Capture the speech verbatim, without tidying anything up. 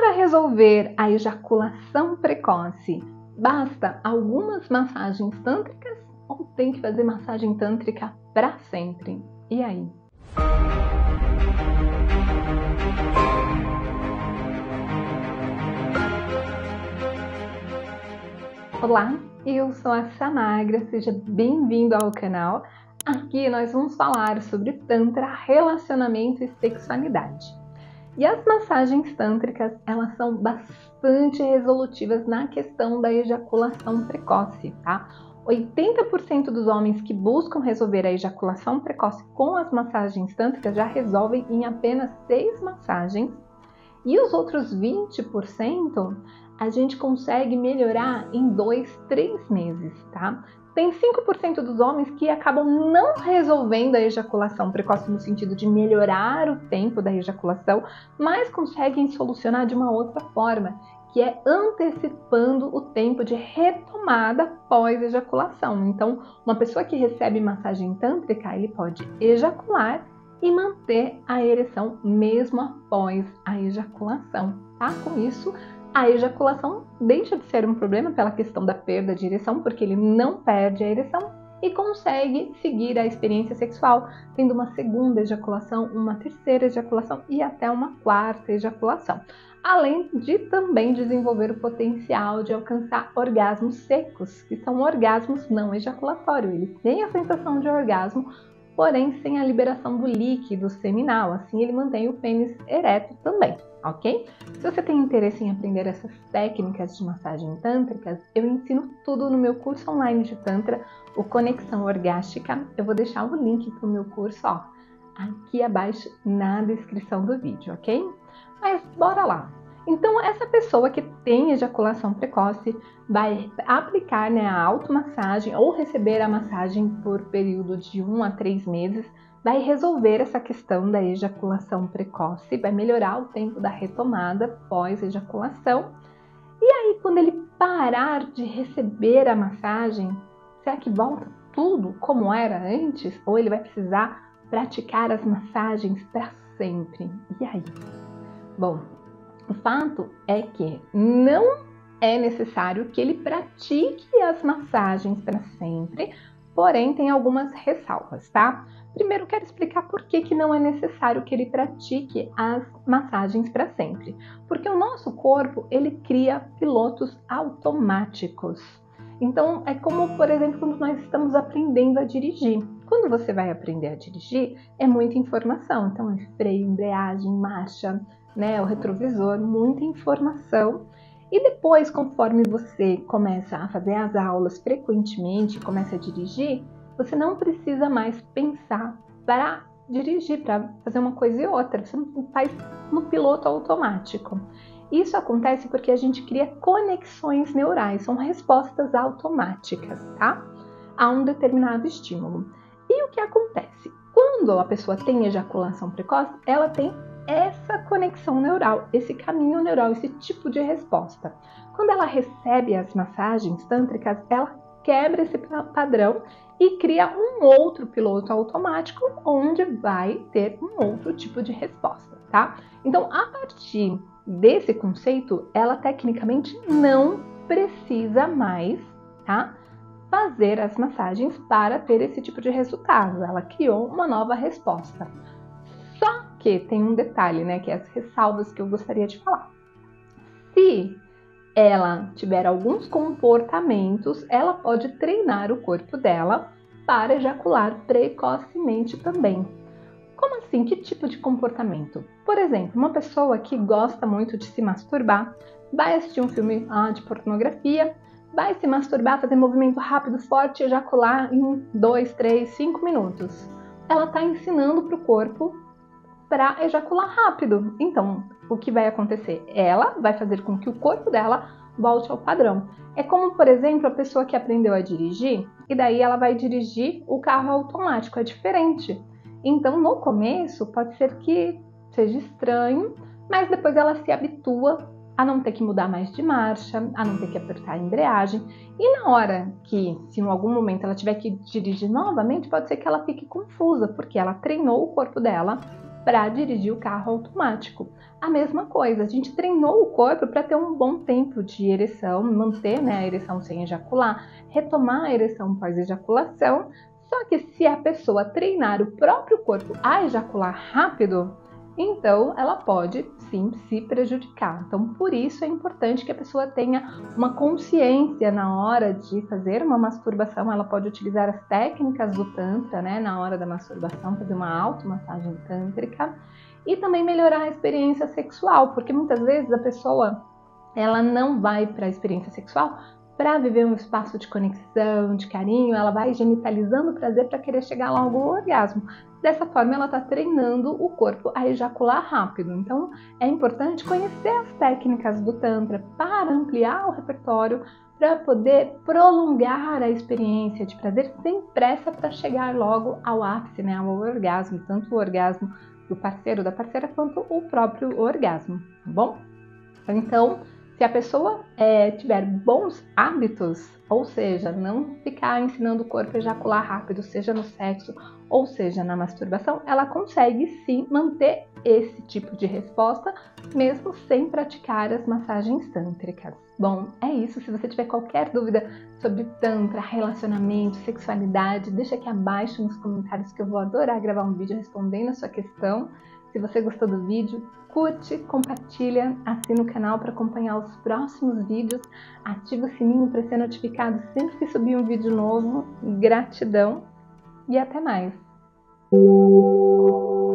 para resolver a ejaculação precoce, basta algumas massagens tântricas ou tem que fazer massagem tântrica para sempre? E aí? Olá, eu sou a Samagra, seja bem-vindo ao canal. Aqui nós vamos falar sobre Tantra, relacionamento e sexualidade. E as massagens tântricas, elas são bastante resolutivas na questão da ejaculação precoce, tá? oitenta por cento dos homens que buscam resolver a ejaculação precoce com as massagens tântricas já resolvem em apenas seis massagens. E os outros vinte por cento a gente consegue melhorar em dois, três meses, tá? Tem cinco por cento dos homens que acabam não resolvendo a ejaculação precoce no sentido de melhorar o tempo da ejaculação, mas conseguem solucionar de uma outra forma, que é antecipando o tempo de retomada pós-ejaculação. Então, uma pessoa que recebe massagem tântrica, ele pode ejacular e manter a ereção mesmo após a ejaculação, tá? Com isso, a ejaculação deixa de ser um problema pela questão da perda de ereção, porque ele não perde a ereção e consegue seguir a experiência sexual, tendo uma segunda ejaculação, uma terceira ejaculação e até uma quarta ejaculação. Além de também desenvolver o potencial de alcançar orgasmos secos, que são orgasmos não ejaculatórios. Ele tem a sensação de orgasmo, porém sem a liberação do líquido seminal, assim ele mantém o pênis ereto também, ok? Se você tem interesse em aprender essas técnicas de massagem tântricas, eu ensino tudo no meu curso online de Tantra, o Conexão Orgástica. Eu vou deixar o link para o meu curso, ó, aqui abaixo na descrição do vídeo, ok? Mas bora lá! Então, essa pessoa que tem ejaculação precoce vai aplicar, né, a automassagem ou receber a massagem por período de um a três meses, vai resolver essa questão da ejaculação precoce, vai melhorar o tempo da retomada pós-ejaculação. E aí, quando ele parar de receber a massagem, será que volta tudo como era antes? Ou ele vai precisar praticar as massagens para sempre? E aí? Bom, o fato é que não é necessário que ele pratique as massagens para sempre, porém tem algumas ressalvas, tá? Primeiro, quero explicar por que que não é necessário que ele pratique as massagens para sempre. Porque o nosso corpo, ele cria pilotos automáticos. Então, é como, por exemplo, quando nós estamos aprendendo a dirigir. Quando você vai aprender a dirigir, é muita informação. Então, é freio, embreagem, marcha, né, o retrovisor, muita informação. E depois, conforme você começa a fazer as aulas frequentemente, começa a dirigir, você não precisa mais pensar para dirigir, para fazer uma coisa e outra. Você não faz no piloto automático. Isso acontece porque a gente cria conexões neurais, são respostas automáticas, tá? A um determinado estímulo. E o que acontece? Quando a pessoa tem ejaculação precoce, ela tem essa conexão neural, esse caminho neural, esse tipo de resposta. Quando ela recebe as massagens tântricas, ela quebra esse padrão e cria um outro piloto automático onde vai ter um outro tipo de resposta, tá? Então, a partir desse conceito, ela tecnicamente não precisa mais, tá, fazer as massagens para ter esse tipo de resultado. Ela criou uma nova resposta. Só que tem um detalhe, né, que é as ressalvas que eu gostaria de falar. Se ela tiver alguns comportamentos, ela pode treinar o corpo dela para ejacular precocemente também. Como assim? Que tipo de comportamento? Por exemplo, uma pessoa que gosta muito de se masturbar, vai assistir um filme ah, de pornografia, vai se masturbar, fazer movimento rápido, forte, ejacular em dois, três, cinco minutos. Ela está ensinando para o corpo para ejacular rápido. Então, o que vai acontecer? Ela vai fazer com que o corpo dela volte ao padrão. É como, por exemplo, a pessoa que aprendeu a dirigir e daí ela vai dirigir o carro automático. É diferente. Então, no começo, pode ser que seja estranho, mas depois ela se habitua a não ter que mudar mais de marcha, a não ter que apertar a embreagem. E na hora que, se em algum momento ela tiver que dirigir novamente, pode ser que ela fique confusa, porque ela treinou o corpo dela para dirigir o carro automático. A mesma coisa, a gente treinou o corpo para ter um bom tempo de ereção, manter, né, a ereção sem ejacular, retomar a ereção pós-ejaculação. Só que se a pessoa treinar o próprio corpo a ejacular rápido, então ela pode sim se prejudicar. Então, por isso é importante que a pessoa tenha uma consciência na hora de fazer uma masturbação. Ela pode utilizar as técnicas do Tantra, né, na hora da masturbação, fazer uma automassagem tântrica e também melhorar a experiência sexual, porque muitas vezes a pessoa ela não vai para a experiência sexual para viver um espaço de conexão, de carinho, ela vai genitalizando o prazer para querer chegar logo ao orgasmo. Dessa forma, ela está treinando o corpo a ejacular rápido. Então, é importante conhecer as técnicas do Tantra para ampliar o repertório, para poder prolongar a experiência de prazer sem pressa para chegar logo ao ápice, né, ao orgasmo, tanto o orgasmo do parceiro, da parceira, quanto o próprio orgasmo, tá bom? Então, se a pessoa é, tiver bons hábitos, ou seja, não ficar ensinando o corpo a ejacular rápido, seja no sexo ou seja na masturbação, ela consegue sim manter esse tipo de resposta, mesmo sem praticar as massagens tântricas. Bom, é isso. Se você tiver qualquer dúvida sobre tantra, relacionamento, sexualidade, deixa aqui abaixo nos comentários que eu vou adorar gravar um vídeo respondendo a sua questão. Se você gostou do vídeo, curte, compartilha, assina o canal para acompanhar os próximos vídeos, ativa o sininho para ser notificado sempre que subir um vídeo novo. Gratidão e até mais!